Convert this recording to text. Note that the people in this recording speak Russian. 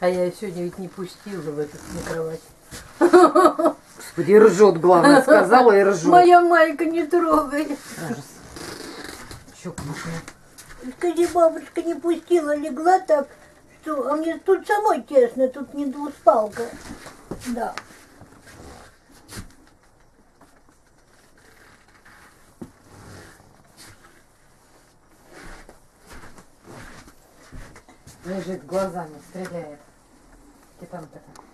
А я сегодня ведь не пустила в эту на кровать. Господи, ржет, главное, сказала и ржет. Моя майка не трогай. Ужас. Чокнутая. Скажи, бабушка не пустила, легла так, что... А мне тут самой тесно, тут не двуспалка. Да. Лежит глазами, стреляет. Ты там-то.